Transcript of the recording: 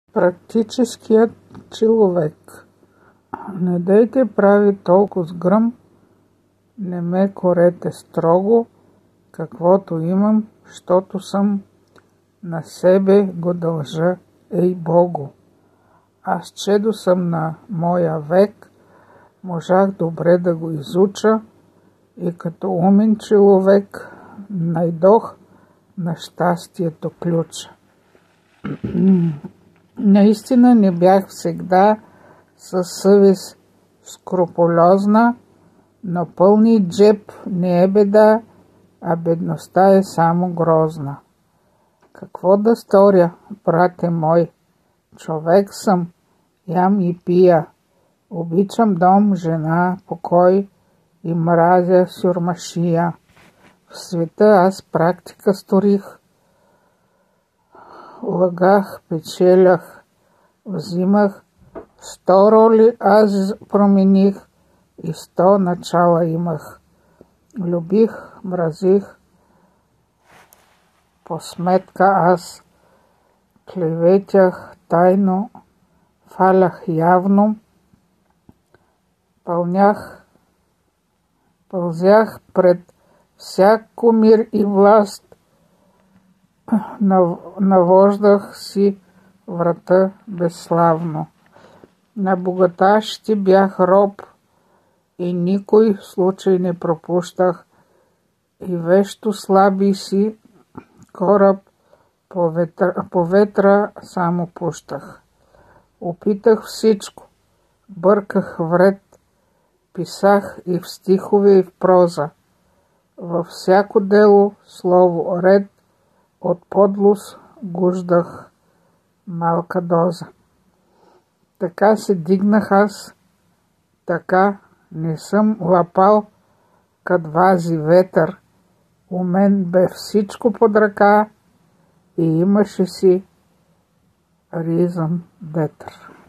Практическият човек. Не дейте прави толкова с гръм, не ме корете строго, каквото имам, щото съм, на себе го дължа, ей Богу. Аз чедо съм на моя век, можах добре да го изуча и като умен човек найдох на щастието ключа. Наистина не бях всегда със съвест скрупулозна, но пълни джеб не е беда, а бедността е само грозна. Какво да сторя, брате мой? Човек съм, ям и пия, обичам дом, жена, покой и мразя сюрмашия. В света аз практика сторих, лъгах, печелях, взимах, 100 роли аз промених и 100 начала имах. Любих, мразих, по сметка аз клеветях тайно, фалях явно, пълзях пред всяко мир и власт, навождах си врата безславно. На богаташите бях роб и никой случай не пропущах и вещо слаби си кораб по ветра само пущах. Опитах всичко, бърках вред, писах и в стихове и в проза. Във всяко дело слово ред, от подлост гуждах малка доза. Така се дигнах аз, така не съм лапал кад вази ветър. У мен бе всичко под ръка и имаше си ризън детър.